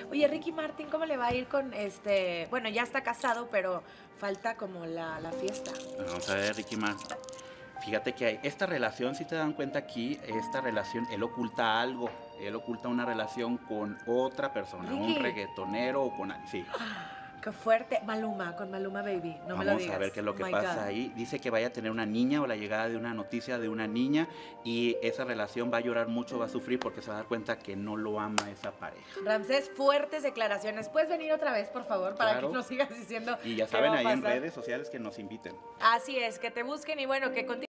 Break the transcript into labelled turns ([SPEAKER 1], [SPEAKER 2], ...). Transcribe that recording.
[SPEAKER 1] Oye, Ricky Martin, ¿cómo le va a ir con bueno, ya está casado, pero falta como la fiesta?
[SPEAKER 2] Vamos a ver, Ricky Martin. Fíjate que hay esta relación, si te dan cuenta aquí, esta relación, él oculta algo. Él oculta una relación con otra persona, un
[SPEAKER 1] Ricky.
[SPEAKER 2] reggaetonero o con alguien. Sí.
[SPEAKER 1] Qué fuerte. Maluma, con Maluma Baby. No me lo
[SPEAKER 2] Vamos a ver
[SPEAKER 1] digas.
[SPEAKER 2] qué es lo
[SPEAKER 1] Oh
[SPEAKER 2] que
[SPEAKER 1] my
[SPEAKER 2] pasa
[SPEAKER 1] God.
[SPEAKER 2] ahí. Dice que vaya a tener una niña o la llegada de una noticia de una niña y esa relación va a llorar mucho, va a sufrir porque se va a dar cuenta que no lo ama esa pareja.
[SPEAKER 1] Ramsés, fuertes declaraciones. ¿Puedes venir otra vez, por favor, para que
[SPEAKER 2] Claro.
[SPEAKER 1] nos sigas diciendo
[SPEAKER 2] Y ya
[SPEAKER 1] qué
[SPEAKER 2] saben
[SPEAKER 1] va a
[SPEAKER 2] ahí en
[SPEAKER 1] pasar?
[SPEAKER 2] redes sociales que nos inviten.
[SPEAKER 1] Así es, que te busquen y bueno, que continúen.